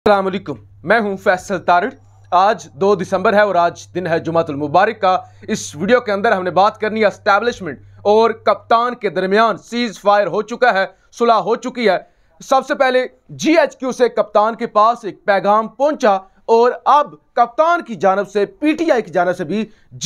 अस्सलाम वालेकुम, मैं हूं फैसल तारिड़। आज 2 दिसंबर है और आज दिन है जुमातुल मुबारक का। इस वीडियो के अंदर हमने बात करनी है एस्टैब्लिशमेंट और कप्तान के दरमियान सीज फायर हो चुका है, सुलह हो चुकी है। सबसे पहले GHQ से कप्तान के पास एक पैगाम पहुंचा और अब कप्तान की जानब से PTI की जानब से भी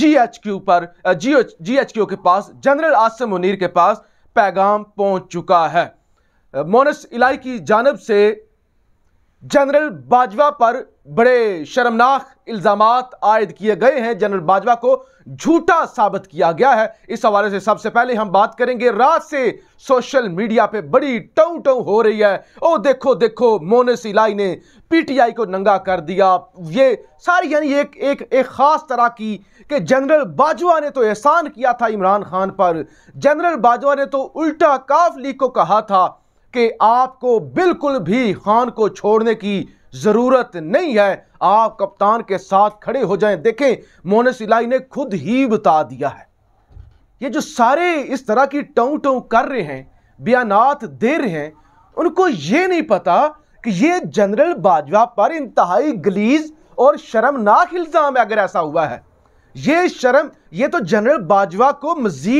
GHQ के पास जनरल आसिम मुनीर के पास पैगाम पहुंच चुका है। मोनस इलाही की जानब से जनरल बाजवा पर बड़े शर्मनाक इल्जामात आयद किए गए हैं। जनरल बाजवा को झूठा साबित किया गया है। इस हवाले से सबसे पहले हम बात करेंगे, रात से सोशल मीडिया पे बड़ी टऊ टऊ हो रही है। ओ देखो देखो, मोनस इलाही ने PTI को नंगा कर दिया। ये सारी यानी एक खास तरह की कि जनरल बाजवा ने तो एहसान किया था इमरान खान पर। जनरल बाजवा ने तो उल्टा काफ लीग को कहा था कि आपको बिल्कुल भी खान को छोड़ने की जरूरत नहीं है, आप कप्तान के साथ खड़े हो जाएं। देखें, मोनस इलाही ने खुद ही बता दिया है। ये जो सारे इस तरह की टऊ टऊ कर रहे हैं, बयानात दे रहे हैं, उनको ये नहीं पता कि ये जनरल बाजवा पर इंतहाई गलीज और शर्मनाक इल्जाम है। अगर ऐसा हुआ है, ये तो जनरल बाजवा को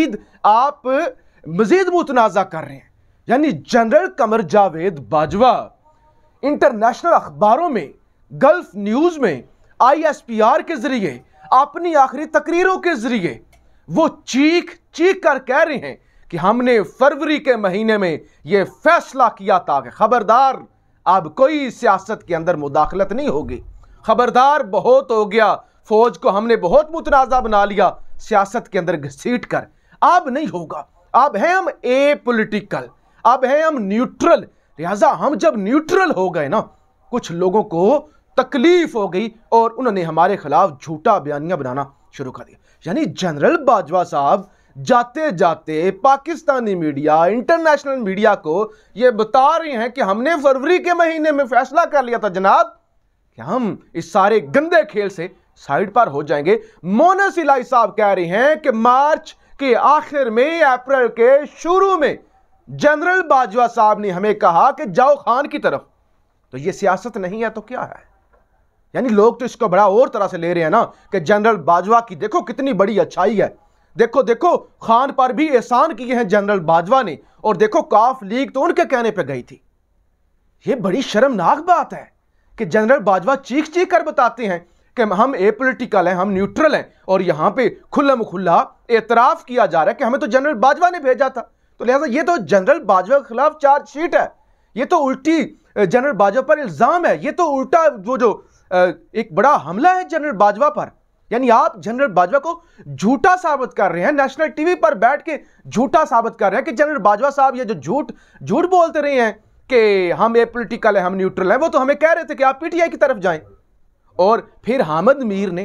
मजीद मुतनाज़ा कर रहे हैं। यानी जनरल कमर जावेद बाजवा इंटरनेशनल अखबारों में, गल्फ न्यूज में, ISPR के जरिए, अपनी आखिरी तकरीरों के जरिए वो चीख चीख कर कह रहे हैं कि हमने फरवरी के महीने में यह फैसला किया था कि खबरदार, अब कोई सियासत के अंदर मुदाखलत नहीं होगी। खबरदार, बहुत हो गया, फौज को हमने बहुत मुतनाज़ा बना लिया सियासत के अंदर घसीट कर, अब नहीं होगा। अब है हम एपॉलिटिकल, अब है हम न्यूट्रल। लिहाजा हम जब न्यूट्रल हो गए ना, कुछ लोगों को तकलीफ हो गई और उन्होंने हमारे खिलाफ झूठा बयानियां बनाना शुरू कर दिया। यानी जनरल बाजवा साहब जाते जाते पाकिस्तानी मीडिया, इंटरनेशनल मीडिया को यह बता रहे हैं कि हमने फरवरी के महीने में फैसला कर लिया था जनाब कि हम इस सारे गंदे खेल से साइड पर हो जाएंगे। मोनस इलाही साहब कह रहे हैं कि मार्च के आखिर में, अप्रैल के शुरू में जनरल बाजवा साहब ने हमें कहा कि जाओ खान की तरफ। तो ये सियासत नहीं है तो क्या है? यानी लोग तो इसको बड़ा और तरह से ले रहे हैं ना कि जनरल बाजवा की देखो कितनी बड़ी अच्छाई है, देखो देखो खान पर भी एहसान किए हैं जनरल बाजवा ने, और देखो काफ लीग तो उनके कहने पे गई थी। ये बड़ी शर्मनाक बात है कि जनरल बाजवा चीख चीख कर बताते हैं कि हम एपॉलिटिकल हैं, हम न्यूट्रल हैं, और यहां पे खुल्लम खुल्ला एतराफ किया जा रहा है कि हमें तो जनरल बाजवा ने भेजा था। तो लिहाजा ये तो जनरल बाजवा के खिलाफ चार्जशीट है, ये तो उल्टी जनरल बाजवा पर इल्जाम है, ये तो उल्टा वो जो एक बड़ा हमला है जनरल बाजवा पर। यानी आप जनरल बाजवा को झूठा साबित कर रहे हैं, नेशनल टीवी पर बैठ के झूठा साबित कर रहे हैं कि जनरल बाजवा साहब ये जो झूठ बोलते रहे हैं कि हम एपॉलिटिकल है, हम न्यूट्रल हैं, वो तो हमें कह रहे थे कि आप PTI की तरफ जाएं। और फिर हामिद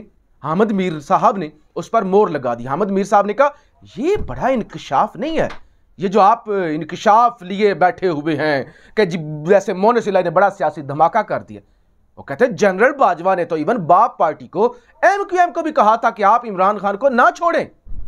मीर साहब ने उस पर मोहर लगा दी। हामिद मीर साहब ने कहा ये बड़ा इंकशाफ नहीं है, ये जो आप इंकशाफ लिए बैठे हुए हैं कि जैसे मोनस इलाही ने बड़ा सियासी धमाका कर दिया। वो कहते हैं जनरल बाजवा ने तो इवन बाप पार्टी को, MQM को भी कहा था कि आप इमरान खान को ना छोड़ें।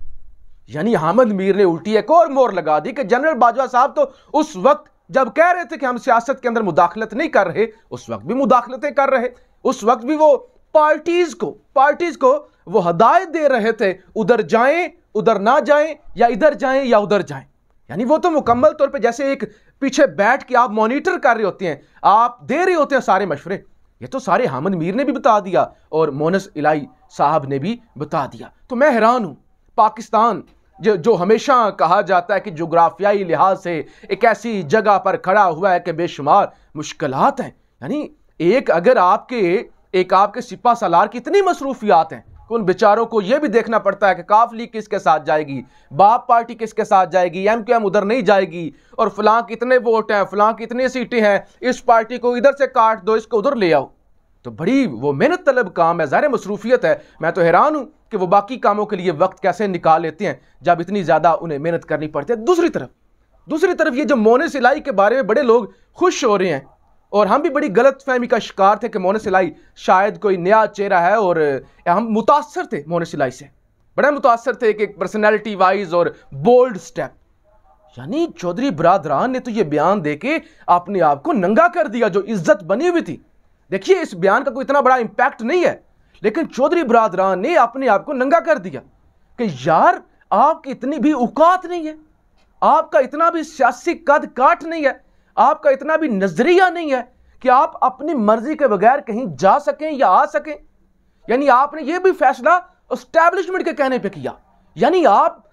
यानी हामिद मीर ने उल्टी एक और मोहर लगा दी कि जनरल बाजवा साहब तो उस वक्त जब कह रहे थे कि हम सियासत के अंदर मुदाखलत नहीं कर रहे, उस वक्त भी मुदाखलतें कर रहे, उस वक्त भी वो पार्टीज को वो हदायत दे रहे थे, उधर जाएं, उधर ना जाएं, या इधर जाएं या उधर जाएं। यानी वो तो मुकम्मल तौर पे जैसे एक पीछे बैठ के आप मॉनिटर कर रहे होते हैं, आप दे रहे होते हैं सारे मशवरे। ये तो सारे हामिद मीर ने भी बता दिया और मोनस इलाही साहब ने भी बता दिया। तो मैं हैरान हूं, पाकिस्तान जो हमेशा कहा जाता है कि जोग्राफियाई लिहाज से एक ऐसी जगह पर खड़ा हुआ है कि बेशुमार मुश्किलात हैं। यानी अगर आपके सिपा सलार की इतनी मसरूफियात हैं, उन बेचारों को यह भी देखना पड़ता है कि काफ लीग किसके साथ जाएगी, बाप पार्टी किसके साथ जाएगी, MQM उधर नहीं जाएगी, और फलां कितने वोट हैं, फलां कितनी सीटें हैं, इस पार्टी को इधर से काट दो, इसको उधर ले आओ। तो बड़ी वो मेहनत तलब काम है, ज़ाहिर मसरूफियत है। मैं तो हैरान हूं कि वो बाकी कामों के लिए वक्त कैसे निकाल लेते हैं जब इतनी ज़्यादा उन्हें मेहनत करनी पड़ती है। दूसरी तरफ ये जो मोनस इलाही के बारे में बड़े लोग खुश हो रहे हैं, और हम भी बड़ी गलत फहमी का शिकार थे कि मोनस इलाही शायद कोई नया चेहरा है, और हम मुतासर थे मोनस इलाही से, बड़ा मुतासर थे कि पर्सनैलिटी वाइज और बोल्ड स्टेप। यानी चौधरी बरादरान ने तो ये बयान देके अपने आप को नंगा कर दिया, जो इज्जत बनी हुई थी, देखिए इस बयान का कोई इतना बड़ा इंपैक्ट नहीं है, लेकिन चौधरी बरादरान ने अपने आप को नंगा कर दिया कि यार आपकी इतनी भी औकात नहीं है, आपका इतना भी सियासी कद काठ नहीं है, आपका इतना भी नजरिया नहीं है कि आप अपनी मर्जी के बगैर कहीं जा सकें या आ सकें। यानी आपने यह भी फैसला एस्टैब्लिशमेंट के कहने पे किया। यानी आप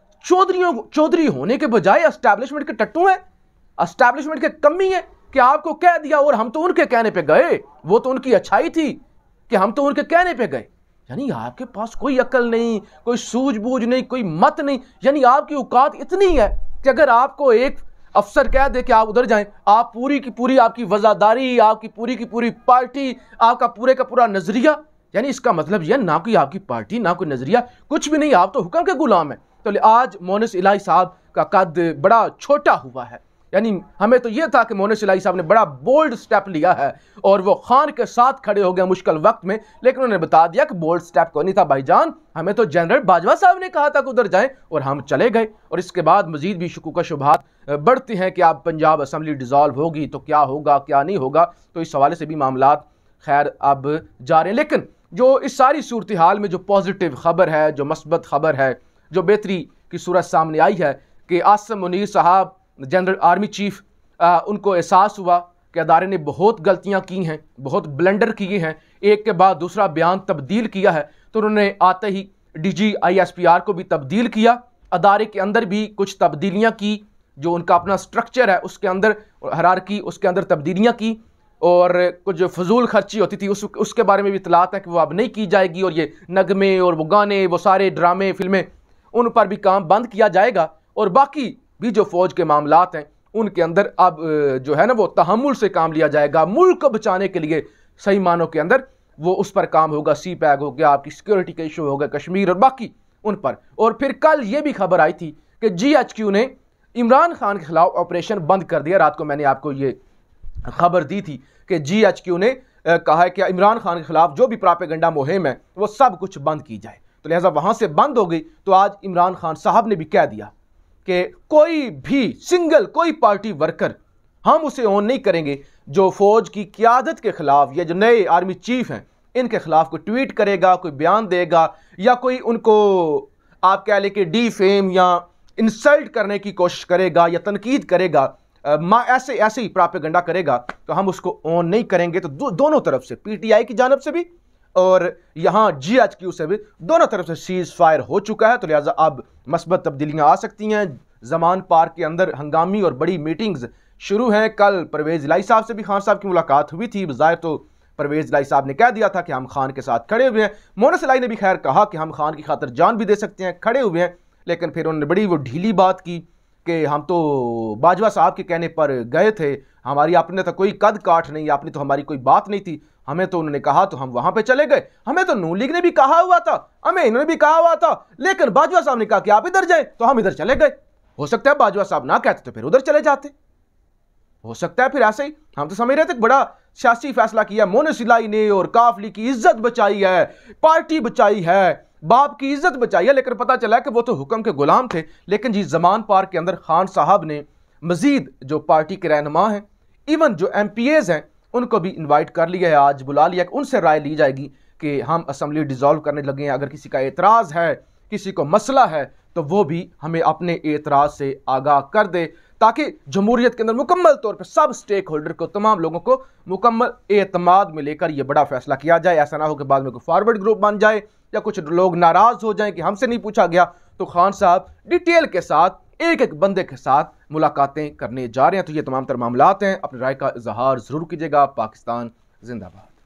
चौधरी होने के बजाय एस्टैब्लिशमेंट के टट्टू हैं, एस्टैब्लिशमेंट के कमी है कि आपको कह दिया और हम तो उनके कहने पे गए, वो तो उनकी अच्छाई थी कि हम तो उनके कहने पे गए। यानी आपके पास कोई अकल नहीं, कोई सूझबूझ नहीं, कोई मत नहीं। यानी आपकी औकात इतनी है कि अगर आपको एक अफसर कह दे कि आप उधर जाएं, आप पूरी की पूरी आपकी वजादारी, आपकी पूरी की पूरी पार्टी, आपका पूरे का पूरा नजरिया, यानी इसका मतलब यह ना कोई आपकी पार्टी ना कोई नजरिया, कुछ भी नहीं, आप तो हुक्म के गुलाम हैं। तो आज मोनिस इलाही साहब का कद बड़ा छोटा हुआ है। यानी हमें तो यह था कि मोनिस इलाही साहब ने बड़ा बोल्ड स्टेप लिया है और वो खान के साथ खड़े हो गए मुश्किल वक्त में, लेकिन उन्होंने बता दिया कि बोल्ड स्टेप कोई नहीं था भाईजान, हमें तो जनरल बाजवा साहब ने कहा था कि उधर जाएं और हम चले गए। और इसके बाद मजीद भी शकूक शुबहात बढ़ती हैं कि अब पंजाब असम्बली डिज़ोल्व होगी तो क्या होगा क्या नहीं होगा, तो इस हवाले से भी मामलात खैर अब जा रहे हैं। लेकिन जो इस सारी सूरत हाल में जो पॉजिटिव खबर है, जो मस्बत खबर है, जो बेहतरी की सूरत सामने आई है कि आसिम मुनीर साहब जनरल आर्मी चीफ, उनको एहसास हुआ कि अदारे ने बहुत गलतियां की हैं, बहुत ब्लंडर किए हैं, एक के बाद दूसरा बयान तब्दील किया है। तो उन्होंने आते ही DG ISPR को भी तब्दील किया, अदारे के अंदर भी कुछ तब्दीलियां की, जो उनका अपना स्ट्रक्चर है उसके अंदर हायरार्की, उसके अंदर तब्दीलियां की, और कुछ फजूल खर्ची होती थी उसके बारे में भी इतलात है कि वो अब नहीं की जाएगी, और ये नगमे और वो गाने, वो सारे ड्रामे फिल्में, उन पर भी काम बंद किया जाएगा। और बाकी भी जो फौज के मामलात हैं उनके अंदर अब जो है ना वो तहम्मुल से काम लिया जाएगा, मुल्क को बचाने के लिए सही मानों के अंदर वो उस पर काम होगा। CPAC हो गया, आपकी सिक्योरिटी का इशू हो गया कश्मीर और बाकी उन पर। और फिर कल ये भी खबर आई थी कि GHQ ने इमरान खान के खिलाफ ऑपरेशन बंद कर दिया। रात को मैंने आपको ये खबर दी थी कि GHQ ने कहा है कि इमरान खान के खिलाफ जो भी प्रोपेगेंडा मुहिम है वो सब कुछ बंद की जाए। तो लिहाजा वहां से बंद हो गई। तो आज इमरान खान साहब ने भी कह दिया कि कोई भी सिंगल कोई पार्टी वर्कर हम उसे ऑन नहीं करेंगे जो फौज की क़यादत के खिलाफ या जो नए आर्मी चीफ हैं इनके खिलाफ कोई ट्वीट करेगा, कोई बयान देगा या कोई उनको आप कह लें कि डीफेम या इंसल्ट करने की कोशिश करेगा या तनकीद करेगा, ऐसे ही प्रोपेगेंडा करेगा, तो हम उसको ऑन नहीं करेंगे। तो दोनों तरफ से, PTI की जानब से भी और यहाँ GHQ से भी, दोनों तरफ से सीज फायर हो चुका है। तो लिहाजा अब मस्बत तब्दीलियाँ आ सकती हैं। जमान पार्क के अंदर हंगामी और बड़ी मीटिंग्स शुरू हैं। कल परवेज़ इलाही साहब से भी खान साहब की मुलाकात हुई थी। बज़ाहिर तो परवेज़ इलाही साहब ने कह दिया था कि हम खान के साथ खड़े हुए हैं। मोनिस इलाही ने भी खैर कहा कि हम खान की खातिर जान भी दे सकते हैं, खड़े हुए हैं। लेकिन फिर उन्होंने बड़ी वो ढीली बात की कि हम तो बाजवा साहब के कहने पर गए थे, हमारी आपने तो कोई कद काठ नहीं, आपने तो हमारी कोई बात नहीं थी, हमें तो उन्होंने कहा तो हम वहां पे चले गए, हमें तो नून लीग ने भी कहा हुआ था, हमें इन्होंने भी कहा हुआ था, लेकिन बाजवा साहब ने कहा कि आप इधर जाएं तो हम इधर चले गए। हो सकता है बाजवा साहब ना कहते तो फिर उधर चले जाते, हो सकता है फिर ऐसे ही। हम तो समझ रहे थे बड़ा सियासी फैसला किया मोनिस इलाही ने और काफली की इज्जत बचाई है, पार्टी बचाई है, बाप की इज्जत बचाई है, लेकिन पता चला कि वो तो हुक्म के गुलाम थे। लेकिन जी जमान पार्क के अंदर खान साहब ने मजीद जो पार्टी के रहनुमा हैं, इवन जो MPAs हैं, उनको भी इनवाइट कर लिया है, आज बुला लिया कि उनसे राय ली जाएगी कि हम असम्बली डिज़ोल्व करने लगे हैं। अगर किसी का एतराज़ है, किसी को मसला है, तो वो भी हमें अपने एतराज़ से आगाह कर दे, ताकि जमहूरियत के अंदर मुकम्मल तौर पर सब स्टेक होल्डर को, तमाम लोगों को मुकम्मल एतमाद में लेकर ये बड़ा फैसला किया जाए। ऐसा ना हो कि बाद में कोई फॉरवर्ड ग्रुप बन जाए या कुछ लोग नाराज़ हो जाएं कि हमसे नहीं पूछा गया। तो खान साहब डिटेल के साथ एक एक बंदे के साथ मुलाकातें करने जा रहे हैं। तो ये तमाम तर मामलात हैं। अपनी राय का इजहार ज़रूर कीजिएगा। पाकिस्तान जिंदाबाद।